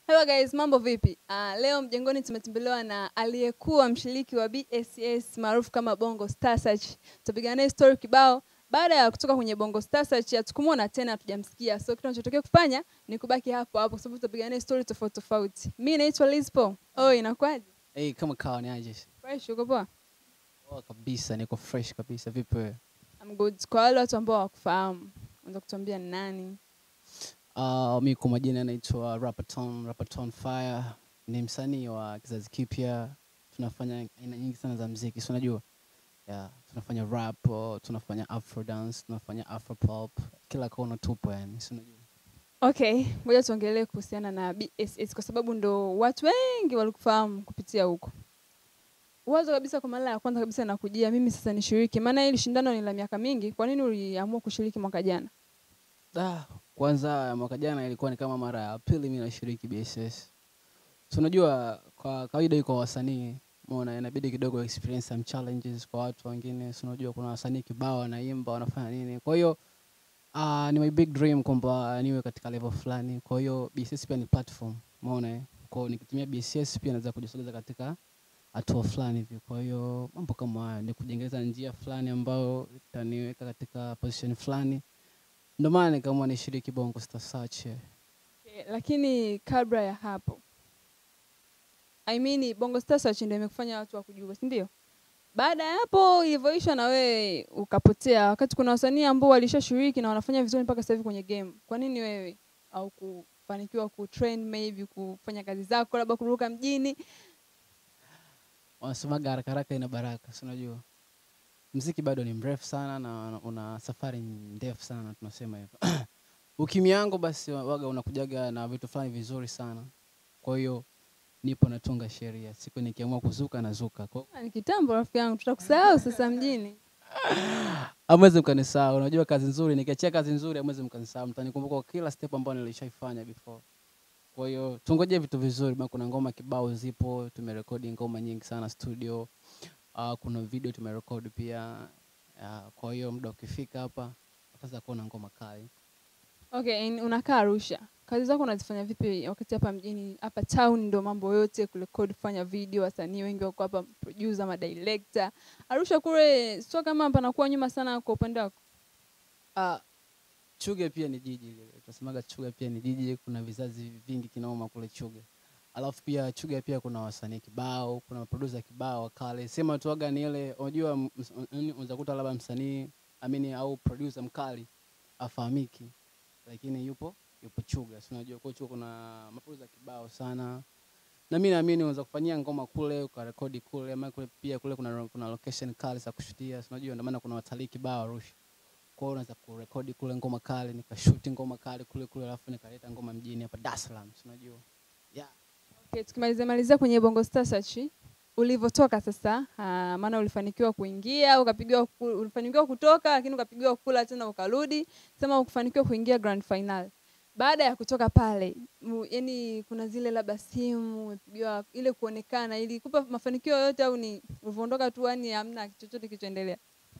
Hello guys, mambo vipi? Leo mjengoni tumetembelewa na aliyekuwa mshiriki wa BSS maarufu kama Bongo Star Search. Tutapiga naye story kibao. Baada ya kutoka kwenye Bongo Star Search hatukumuona tena, hatujamsikia. So kitu tunachotaka kufanya ni kubaki hapo hapo kwa sababu tutapiga naye story tofauti tofauti. Mimi naitwa Lizpo. Inakuaje? Kama kawa ni aje? Fresh, uko poa? Poa kabisa, niko fresh kabisa. Vipi wewe? I'm good. Kwa wale watu ambao hawakufahamu, unaweza kutuambia ni nani? Mimi kwa majina naitwa Rapperton Fire. Ni msanii wa kizazi kipya. Tunafanya aina nyingi sana za muziki, si unajua? Yeah, tunafanya rap, tunafanya afro dance, tunafanya afro pop. Kila kona tupo yani, si unajua? Okay, ngoja tuongelee kuhusiana na BSS kwa sababu ndo watu wengi walikufahamu kupitia huko. Wazo kabisa kwa mara ya kwanza kabisa nakujia mimi sasa nishiriki. Maana hili shindano ni la miaka mingi. Kwa nini uliamua kushiriki mwaka jana? Kwanza mwaka jana ilikuwa ni kama mara ya pili mimi nashiriki BSS. Tunajua kwa kawaida iko wasanii, umeona inabidi kidogo experience some challenges kwa watu wengine. Unajua kuna wasanii kibao wanaimba, wanafanya nini. Kwa hiyo ni my big dream kwamba niwe katika level fulani. Kwa hiyo BSS pia ni platform, umeona. Kwa hiyo nikitumia BSS pia naweza kujisogeza katika hatua fulani hivi. Kwa hiyo mambo kama haya ni kujengeza njia fulani ambayo itaniweka katika position fulani. Ndio maana nikaamua nishiriki Bongo Star Search. Okay, lakini kabla ya hapo, Bongo Star Search ndio imekufanya watu wakujue, si ndio? Baada ya hapo ilivyoisha na wewe ukapotea, wakati kuna wasanii ambao walishashiriki na wanafanya vizuri mpaka sasa hivi kwenye game. Kwa nini wewe au kufanikiwa kutrain, maybe kufanya kazi zako, labda kuruka mjini? Wanasemaga haraka haraka ina baraka, si unajua? Muziki bado ni mrefu sana na una safari ndefu sana, tunasema hivyo. Ukimya wangu basi waga unakujaga na vitu fulani vizuri sana. Kwa hiyo nipo natunga sheria. Siku nikiamua kuzuka nazuka. Ni kitambo rafiki yangu, tutakusahau sasa mjini. Hamwezi mkanisahau. Unajua kazi nzuri, nikiachia kazi nzuri hamwezi mkanisahau. Mtanikumbuka kwa kila step ambayo nilishaifanya before. Kwa hiyo tungoje vitu vizuri, maana kuna ngoma kibao zipo, tumerekodi ngoma nyingi sana studio. Kuna video tumerekodi pia. Kwa hiyo muda ukifika hapa utaanza kuona ngoma kali. Okay, unakaa Arusha. Kazi zako unazifanya vipi wakati hapa mjini? Hapa town ndo mambo yote, kurekodi, kufanya video, wasanii wengi wako hapa, producer, ma director. Arusha kule sio kama panakuwa nyuma sana kwa upande wako. Chuga pia ni jiji. Tunasemaga Chuga pia ni jiji, kuna vizazi vingi kinaoma kule Chuga. Alafu pia Chuga pia kuna wasanii kibao, kuna producer kibao kale. Sema tu waga ni ile, unajua unaweza kuta labda msanii au producer mkali afahamiki, lakini yupo Chuga. Si unajua kwa Chuga kuna maproducer kibao sana. Na mimi naamini unaweza kufanyia ngoma kule, ukarekodi kule, ama kule pia kule kuna location kali za kushutia. Si unajua ndio maana kuna watalii kibao Arusha. Kwa hiyo unaweza kurekodi kule ngoma kali, nikashoot ngoma kali kule alafu nikaleta ngoma mjini hapa Dar es Salaam, si unajua. Yeah. Okay, tukimalizia kwenye Bongo Star Search, ulivyotoka sasa, maana ulifanikiwa kuingia, ulifanikiwa kutoka lakini ukapigiwa kula tena ukarudi, sema ukufanikiwa kuingia grand final. Baada ya kutoka pale, yani kuna zile labda simu, umepigiwa ile kuonekana, ili kupa mafanikio yote au ni ulivyoondoka tu yani hamna chochote kilichoendelea?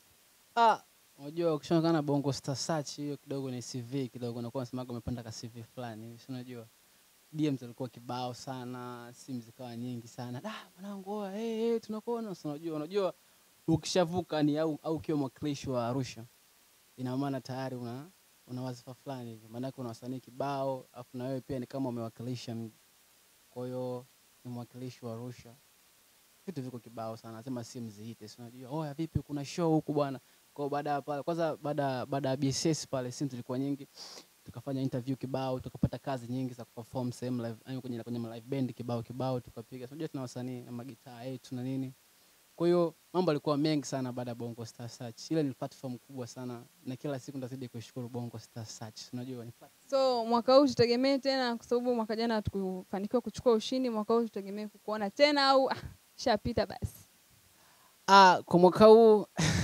Unajua ukishangana Bongo Star Search hiyo kidogo ni CV kidogo, unakuwa unasemaga umepanda ka CV fulani, si unajua. DMs zilikuwa kibao sana, simu zikawa nyingi sana. Mwanangu tunakuona, si unajua ukishavuka ni au ukiwa mwakilishi wa Arusha, ina maana tayari una wazifa fulani hivi. Maana kuna wasanii kibao, afu na wewe pia ni kama umewakilisha. Kwa hiyo ni mwakilishi wa Arusha. Vitu viko kibao sana, nasema simu ziite, si unajua. Vipi kuna show huku bwana. Kwa baada ya pale, kwanza baada ya BSS pale simu zilikuwa nyingi. Tukafanya interview kibao, tukapata kazi nyingi za kuperform same live, kwenye live band kibao tukapiga. Unajua tuna wasanii na magitaa yetu na nini. Kwa hiyo mambo yalikuwa mengi sana baada ya Bongo Star Search. Ile ni platform kubwa sana na kila siku ndazidi kushukuru Bongo Star Search. Unajua ni platform. So mwaka huu tutegemee tena, kwa sababu mwaka jana hatukufanikiwa kuchukua ushindi, mwaka huu tutegemee kukuona tena au shapita basi? Kwa mwaka huu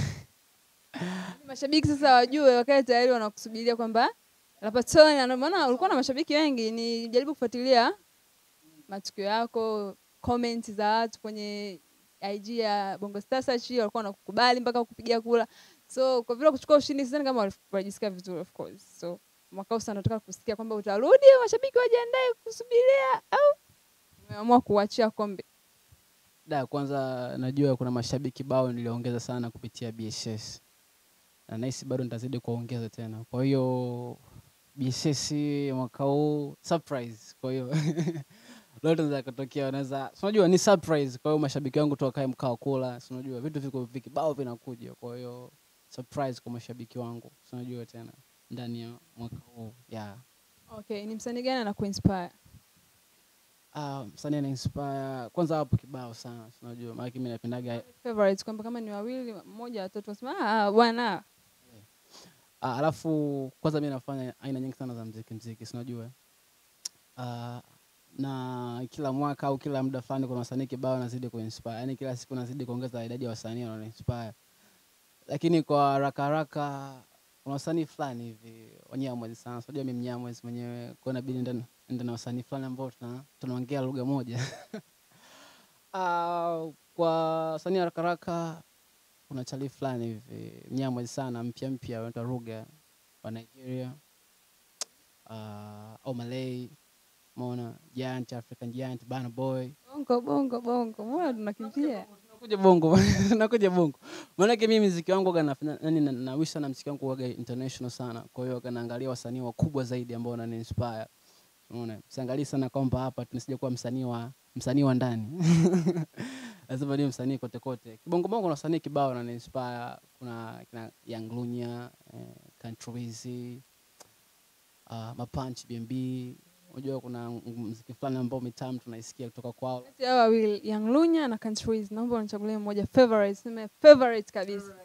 mashabiki sasa wajue, wakae tayari wanakusubiria kwamba Rapperton, na maana ulikuwa na mashabiki wengi. Ni jaribu kufuatilia matukio yako, comment za watu kwenye IG ya Bongo Star Search, walikuwa wanakukubali mpaka kukupigia kula. So kwa vile kuchukua ushindi sasa kama walijisikia vizuri, of course. So mwaka huu sasa nataka kusikia kwamba utarudi, mashabiki wajiandae kusubiria, au umeamua kuachia kombe? Kwanza najua kuna mashabiki bao niliongeza sana kupitia BSS. Na nahisi bado nitazidi kuongeza tena. Kwa hiyo BSS mwaka huu surprise. Kwa hiyo lolote linaweza kutokea, unaweza unajua ni surprise. Kwa hiyo mashabiki wangu tu wakae mkao kula, unajua vitu viko vikibao vinakuja. Kwa hiyo surprise kwa mashabiki wangu, unajua tena ndani ya mwaka huu. Yeah. Okay, ni msanii gani anakuinspire? Msanii ana-inspire kwanza hapo kibao sana, unajua maana mimi napendaga Favorites kwamba kama ni wawili, mmoja watatu wasema bwana. Alafu kwanza mimi nafanya aina nyingi sana za muziki, unajua. Na kila mwaka au kila muda fulani kuna wasanii kibao nazidi kuinspire. Yaani kila siku nazidi kuongeza idadi ya wasanii wanaoinspire. Lakini kwa haraka haraka kuna wasanii fulani hivi Wanyamwezi sana. Unajua mimi Mnyamwezi mwenyewe, kwa inabidi nenda na wasanii fulani ambao tunaongea lugha moja. Kwa wasanii haraka haraka kuna chali fulani hivi Mnyamwezi sana, mpya anaitwa Ruga wa Nigeria. Malay, Mona Giant, African Giant, Burna Boy. Bongo. Mbona tunakimbia? Tunakuja bongo. Maana mimi muziki wangu nafanya nawish sana muziki wangu uwe international sana. Kwa hiyo naangalia wasanii wakubwa zaidi ambao wanani-inspire. Unaona? Siangalii sana kwamba hapa tunisije kuwa msanii wa ndani. Lazima niwe msanii kote kote. Kibongo bongo na wasanii kibao wanani-inspire. Kuna Young Lunya, Country Wizzy, Mapunch BNB. Unajua kuna muziki fulani ambao mitamu tunaisikia kutoka kwao. Kati ya wawili, Young Lunya na Country Wizzy, naomba unichagulie mmoja favorite. Sema favorite kabisa.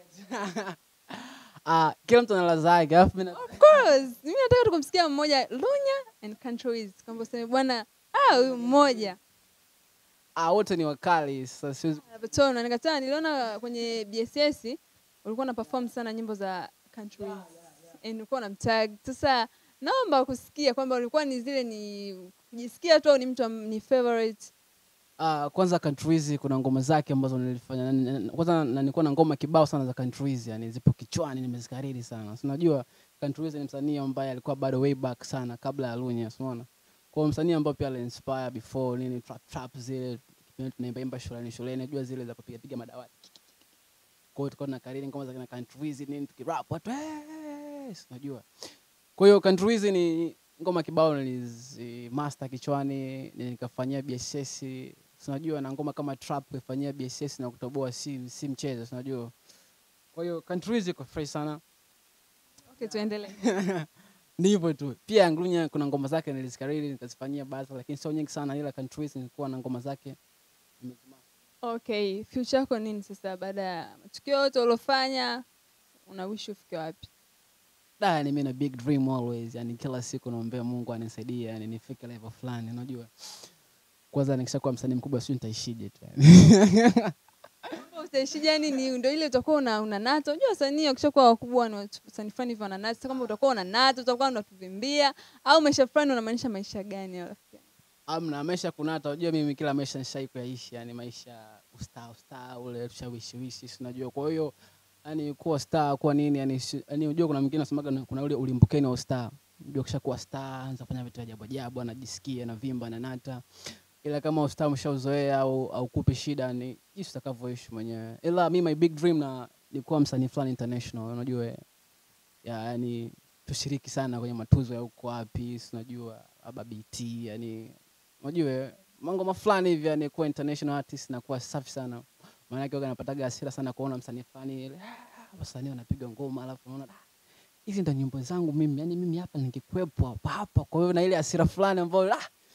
Kila mtu ana ladha yake. Of course. Mimi nataka tukumsikia mmoja, Lunya and Country Wizzy. Kwamba useme bwana, huyu mmoja. Wote ni wakali. Sasa siwezi Anapotona nikataa, niliona kwenye BSS ulikuwa na perform sana nyimbo za Country Wizzy. Ulikuwa unamtag. Sasa naomba kusikia kwamba ulikuwa ni zile ni kujisikia tu ni mtu ni favorite. Kwanza Country Wizzy kuna ngoma zake ambazo nilifanya. Kwanza nilikuwa na ngoma kibao sana za Country Wizzy, yani zipo kichwani nimezikariri sana. Unajua Country Wizzy ni msanii ambaye alikuwa bado way back sana kabla ya Lunya, unaona. Kwa msanii ambaye pia ali-inspire before nini trap zile kipindi tunaimba shuleni, unajua zile za kupiga madawati. Kwa hiyo tulikuwa tunakariri ngoma za Country Wizzy nini tukirap watu unajua. Kwa hiyo Country Wizzy ni ngoma kibao master kichwani, nikafanyia BSS, unajua, na ngoma kama trap kufanyia BSS na kutoboa si mchezo, unajua. Kwa hiyo Country Wizzy iko fresh sana. Okay, tuendelee. Ndivyo tu. Pia Young Lunya kuna ngoma zake nilizikariri nikazifanyia baadhi, lakini sio nyingi sana, ila Country Wizzy nilikuwa na ngoma zake. Okay, future yako nini sasa baada ya matukio yote ulofanya? Unawish ufike wapi? Ni mimi na big dream always, yani kila siku naomba Mungu anisaidie yani nifike level fulani, unajua. Kwanza nikishakuwa msanii mkubwa sio nitaishije tu yani. Utaishije yani ni ndio ile utakuwa una nata. Unajua wasanii wakishakuwa wakubwa ni wasanii fulani hivyo na nata. Kama utakuwa una nata utakuwa unatuvimbia au maisha fulani unamaanisha maisha gani ya rafiki yangu? Amna maisha kunata, unajua mimi kila maisha nishai kuyaishi, yani maisha star ule tushawishi, unajua. Kwa hiyo yani kuwa star kwa nini yani unajua kuna mwingine anasemaga kuna ule ulimbukeni wa star. Unajua kishakuwa star anza kufanya vitu ajabu anajisikia na vimba na nata. Ila kama star umeshauzoea au kupe shida ni jinsi utakavyoishi mwenyewe. Ila mimi my big dream na ni kuwa msanii fulani international, unajua. Yani tushiriki sana kwenye matuzo ya huko wapi, unajua, BET, yani unajua mambo fulani hivi, yani kuwa international artist na kuwa safi sana. Maana yake napataga hasira sana kuona msanii fulani ile wasanii wanapiga ngoma alafu unaona hizi ndio nyimbo zangu mimi, yani mimi hapa ningekuepo hapa. Kwa hiyo na ile hasira fulani ambayo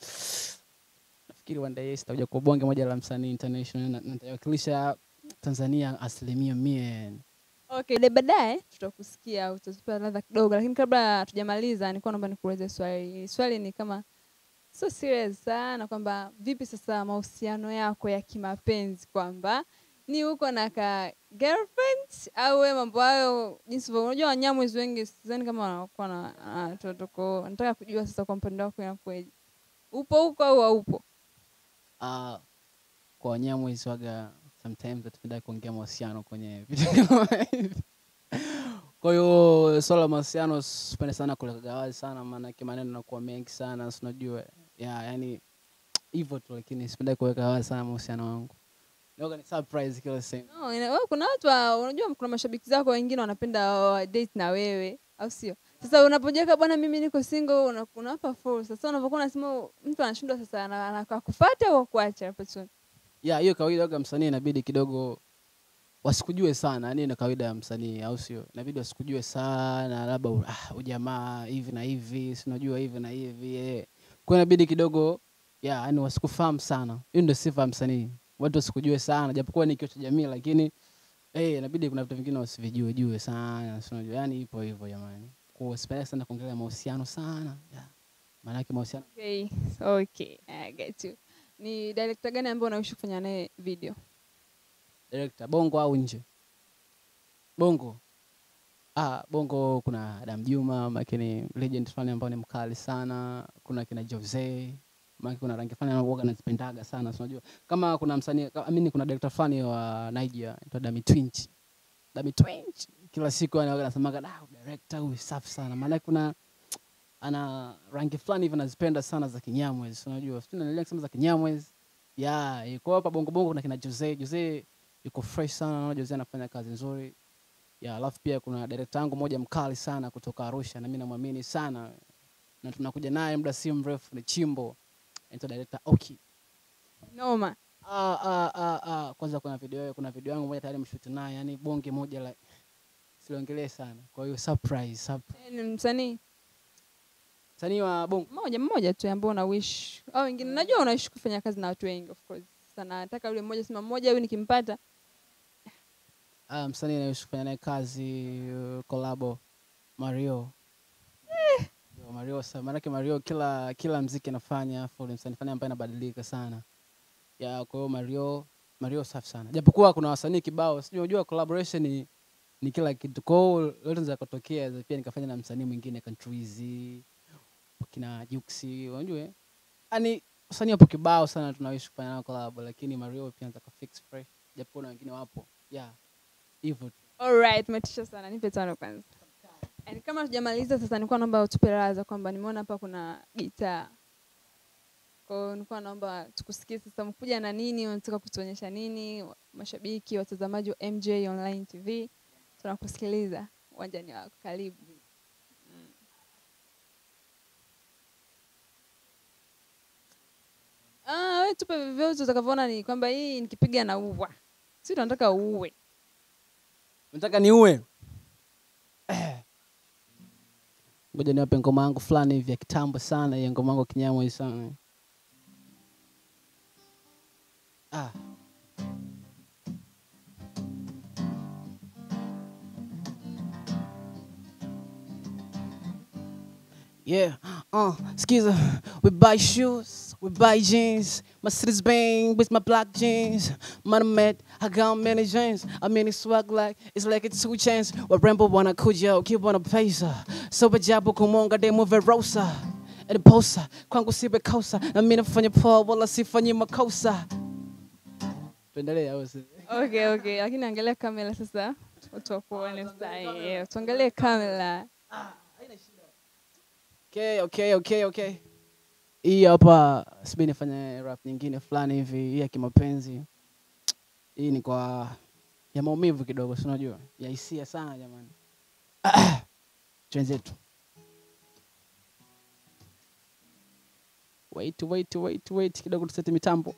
nafikiri one day sitakuja kwa bonge moja la msanii international na nitawakilisha Tanzania 100%. Okay, baadaye tutakusikia utatupa ladha kidogo, lakini kabla hatujamaliza nilikuwa naomba nikuulize swali. Swali ni kama so serious sana kwamba vipi sasa mahusiano yako ya kimapenzi, kwamba ni uko na ka girlfriend au wewe mambo hayo jinsi unajua Wanyamwezi wengi sidhani kama wanakuwa na totoko. Nataka kujua sasa kwa upande wako inakuwaje. Upo huko au haupo? Kwa Wanyamwezi waga sometimes tunataka kuongea mahusiano kwenye vitu kama hivi. Kwa Kwa hiyo swala la mahusiano sipende sana kuleka wazi sana, maana maneno yanakuwa mengi sana, si unajua. Yani hivyo tu, lakini sipende kuweka wazi sana mahusiano wangu. Leo ni surprise kila siku. No, kuna watu unajua kuna mashabiki zako wengine wanapenda date na wewe, au sio? Sasa unapojiweka bwana mimi niko single unawapa fursa. Sasa unapokuwa unasema mtu anashindwa sasa anakufuata au kuacha hapo tu. Hiyo kawaida ya msanii inabidi kidogo wasikujue sana, yani ni kawaida ya msanii, au sio? Inabidi wasikujue sana, labda ujamaa hivi na hivi, si unajua hivi na hivi. Kwa inabidi kidogo yani wasikufahamu sana. Hiyo ndio sifa ya msanii. Watu wasikujue sana, japokuwa ni kioo cha jamii, lakini inabidi kuna vitu vingine wasivijue sana, si unajua. Yani ipo hivyo jamani. Kwa usipende sana kuongelea mahusiano sana. Maana yake mahusiano. Okay, I get you. Ni director gani ambaye unaishi kufanya naye video? Director Bongo au nje? Bongo. Bongo kuna Adam Juma, makini legend fulani ambao ni mkali sana. Kuna kina Jose, makini kuna rangi fulani ambao nazipendaga sana, unajua. Kama kuna msanii, kuna director fulani wa Nigeria, anaitwa Dami Twinch. Kila siku anasemaga, director huyu safi sana. Maana kuna ana rangi fulani hivi nazipenda sana za Kinyamwezi, unajua. Sio naendelea kusema za Kinyamwezi. Iko hapa Bongo kuna kina Jose yuko fresh sana, na Jose anafanya kazi nzuri. Alafu pia kuna director wangu mmoja mkali sana kutoka Arusha, na mimi namwamini sana. Na tunakuja naye muda si mrefu, ni Chimbo. Anaitwa director Oki. Noma. Kwanza kuna video yangu moja tayari nimeshoot naye, yani bonge moja la siliongelee sana. Kwa hiyo surprise. Ni msanii wa Bongo mmoja tu ambao una wish au wengine najua unaishi kufanya kazi na watu wengi, of course. Sana nataka yule mmoja, sema mmoja huyu nikimpata. Msanii anaishi kufanya naye kazi collabo Mario. Mario maana Mario kila muziki anafanya full msanii fanya ambaye anabadilika sana. Kwa hiyo Mario safi sana. Japokuwa kuna wasanii kibao, sijui unajua collaboration ni kila kitu. Kwa hiyo yote zinaweza kutokea, pia nikafanya na msanii mwingine Countryz, kina Juxi, unajua. Yaani wasanii hapo kibao sana tunaishi kufanya nao collab, lakini Mario pia anataka fix fresh. Japokuwa na wengine wapo. Hivyo. Alright, umetisha sana. Nipe tano kwanza. Yaani kama tujamaliza sasa, nilikuwa naomba utupe raza kwamba nimeona hapa kuna gitaa. Kwa hiyo nilikuwa naomba tukusikie sasa, mkuja na nini, unataka kutuonyesha nini? Mashabiki, watazamaji wa MJ Online TV, tunakusikiliza. Uwanjani wako, karibu. Wewe tupe vyovyote utakavyoona ni kwamba hii nikipiga na uwa. Sisi tunataka uwe. Unataka niue? Ngoja niwape ngoma yangu fulani hivi ya kitambo sana, ya ngoma yangu Kinyamwezi sana. Skiza, we buy shoes, we buy jeans. My city's bang with my black jeans. Met, I got many jeans. I mean it's swag like it's like it's 2 Chainz. Wa Rambo wanna kuja, keep on a pesa. So bajabu kumonga de move rosa. And posa, kwangu sibe kosa. Na mimi nafanya poa wala sifanyi makosa. Tuendelee au si? Okay. Lakini angalia kamera sasa. Watu wakuone sasa. Tuangalie kamera. Okay. Hii hapa sibi nifanye rap nyingine fulani hivi, hii ya kimapenzi. Hii ni kwa ya maumivu kidogo, si unajua? Ya hisia sana jamani. Twenzetu. Wait kidogo tusete mitambo.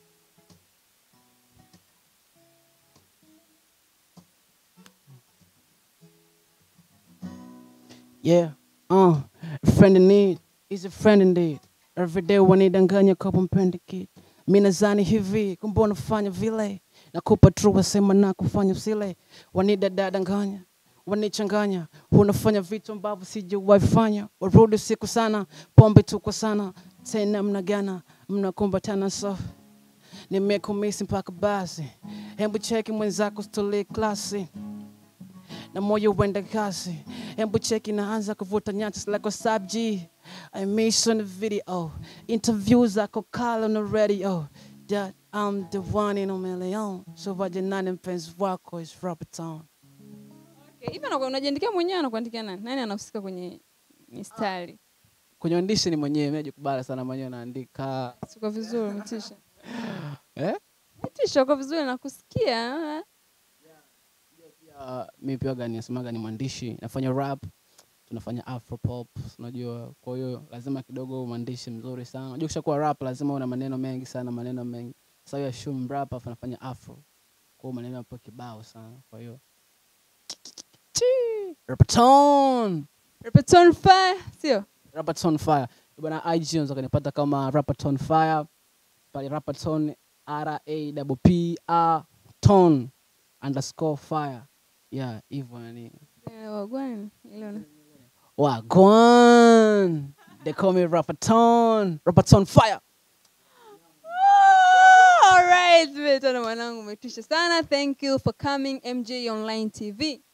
Friend in need is a friend indeed. Every day wanidanganya kwa mpende kid. Mimi nadhani hivi kumbona fanya vile. Nakupa true sema na kufanya usile. Wanidanganya, wanichanganya. Unafanya vitu ambavyo sijawahi fanya. Warudi siku sana, pombe tu kwa sana. Tena mnagana, mnakumbatana so. Nimekumisi mpaka basi. Hebu cheki mwenzako stole klasi. Na moyo wenda kasi. Hebu cheki naanza kuvuta nyati like a sub-G. I miss on the video. Interviews zako kala on the radio. That I'm the one in a million. So vaje nane mpenzi wako is Robertson. Okay, hivi unajiandikia mwenyewe na kuandikia nani? Nani anahusika kwenye mistari? Kwenye uandishi ni mwenyewe, mimi najikubali sana mwenyewe naandika. Siko vizuri mtisha. Eh? Uko vizuri nakusikia. Mimi pia nasemaga ni mwandishi, nafanya rap, tunafanya afro pop, unajua. Kwa hiyo lazima kidogo mwandishi mzuri sana. Unajua ukishakuwa rap lazima una maneno mengi sana, maneno mengi. Sasa hiyo shum rap afa nafanya afro. Kwa hiyo maneno yapo kibao sana. Kwa hiyo Rapaton Fire, sio? Rapaton Fire. Bwana IG unaweza kunipata kama Rapaton Fire. Pale Rapaton RAPPER_ton_fire. Yeah, hivyo yani. Wagwan, ile Wagwan. They call me Rapaton Fire. All right, mwanangu umetisha sana. Thank you for coming MJ Online TV.